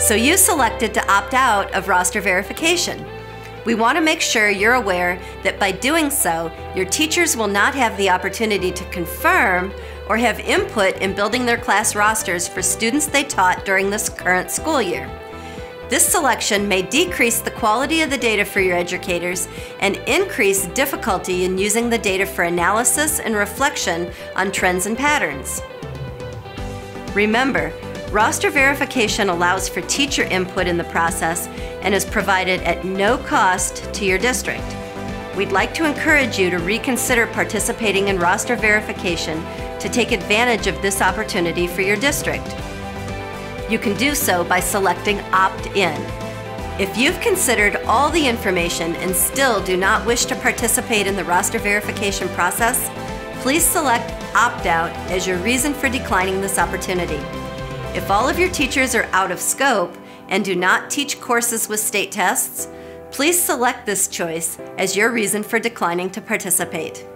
So you selected to opt out of roster verification. We want to make sure you're aware that by doing so, your teachers will not have the opportunity to confirm or have input in building their class rosters for students they taught during this current school year. This selection may decrease the quality of the data for your educators and increase difficulty in using the data for analysis and reflection on trends and patterns. Remember, roster verification allows for teacher input in the process and is provided at no cost to your district. We'd like to encourage you to reconsider participating in roster verification to take advantage of this opportunity for your district. You can do so by selecting Opt-in. If you've considered all the information and still do not wish to participate in the roster verification process, please select Opt-out as your reason for declining this opportunity. If all of your teachers are out of scope and do not teach courses with state tests, please select this choice as your reason for declining to participate.